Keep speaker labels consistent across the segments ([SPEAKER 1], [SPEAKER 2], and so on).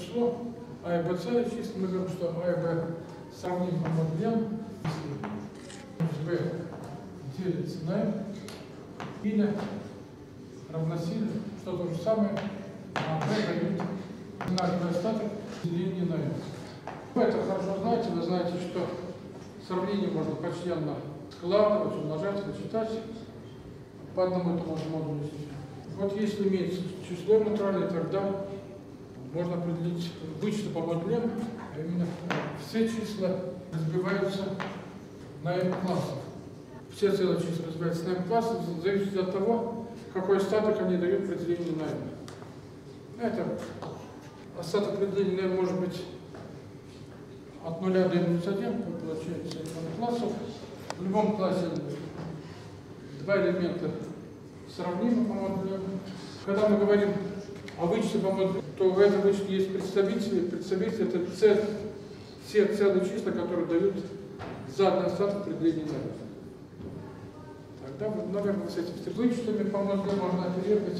[SPEAKER 1] число, А и Б целое число, мы говорим, что А и Б сравним по модулям, если B делится на M, или равносильно, что то же самое, а B дает одинаковый остаток деления на M. Вы это хорошо знаете, вы знаете, что сравнение можно постоянно складывать, умножать, вычитать по одному и тому же модулю. Вот если имеется число натуральное, тогда можно определить вычеты по модулям, а именно все числа разбиваются на m классов. Все целые числа разбиваются на m классов, зависит от того, какой остаток они дают при делении на m. Это остаток при делении на m может быть от 0 до n-1, получается m классов. В любом классе два элемента сравнимы по модулям. Когда мы говорим о вычете по модулю, то в этом вычете есть представители. Представители — это все целые числа, которые дают заданный остаток при делении на m. Тогда, наверное, с этими вычетами по модулю можно оперировать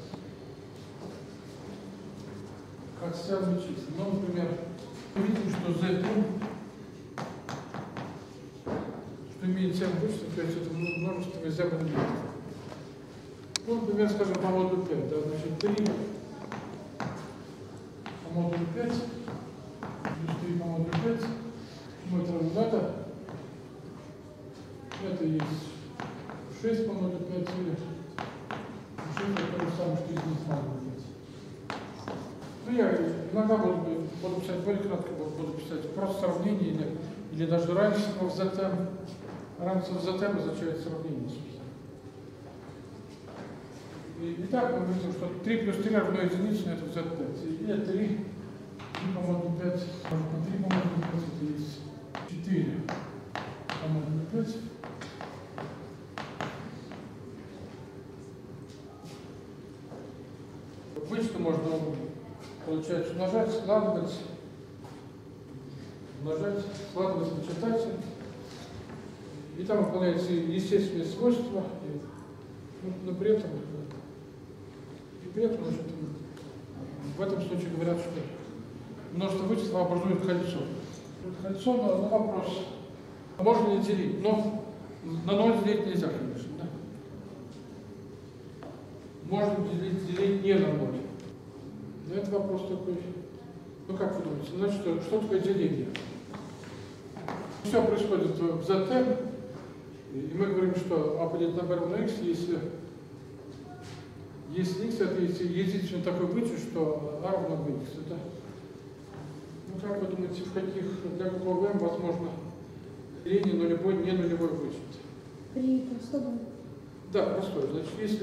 [SPEAKER 1] как связанные числа. Ну, например, мы видим, что z что имеет 7 вычетов, то есть это множество из m элементов. Ну, например, скажем, по модулю 5, да, значит, 3 по модулю 5, плюс 3 по модулю 5, мы это равно это есть 6 по модулю 5, или 6 это то же самое, что из них модулю 5. Ну, я иногда буду писать более кратко, буду писать просто сравнение, или даже равенство в ZM. Равенство в ZM означает сравнение. Итак, мы видим, что 3 плюс 3 равно единице, это в Z5. Или 3 по модулю 5, 3 по модулю 5, это есть 4 по модулю 5. Вычеты можно, получается, умножать, складывать, вычитать. И там выполняются естественные свойства, но при этом, значит, в этом случае говорят, что множество вычетов образует кольцо. Это кольцо, но вопрос, можно ли делить? Но на 0 делить нельзя, конечно. Да? Можно делить не на 0. Но это вопрос такой. Ну как вы думаете, значит, что такое деление? Все происходит в ZM, и мы говорим, что А поделить на B равно X, если X это единственный такой вычет, что А равно Bx. Это, ну как вы думаете, для какого m возможно деление нулевой, не нулевой вычет?
[SPEAKER 2] При простом.
[SPEAKER 1] Да, простой. Значит, если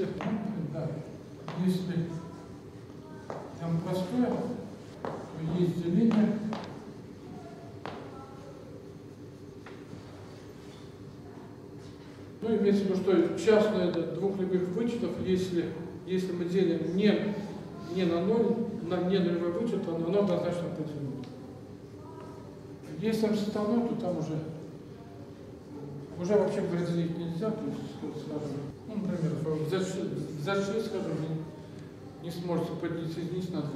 [SPEAKER 1] m простое, то есть деление ну, имеется в виду, что частное двух любых вычетов, если мы делим не на 0, не нулевой вычет, то оно однозначно определено. Если там составной, то там уже вообще говоря, делить нельзя, то есть, скажем, ну, например, в Z6, скажем, не сможете поделить единиц на 2.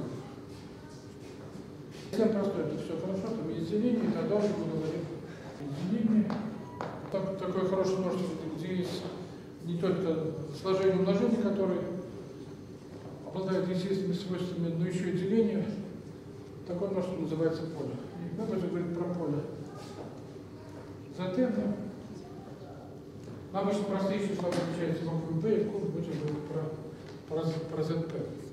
[SPEAKER 1] Если простой, это все хорошо, там есть деление, и тогда уже мы говорим о делении. Такое хорошее множество, где есть не только сложение и умножение, которые обладают естественными свойствами, но еще и деление. Такое множество называется поле. И мы будем говорить про поле. Затем, обычно простые числа отличаются буквой B, и в кубе будем говорить про ZP.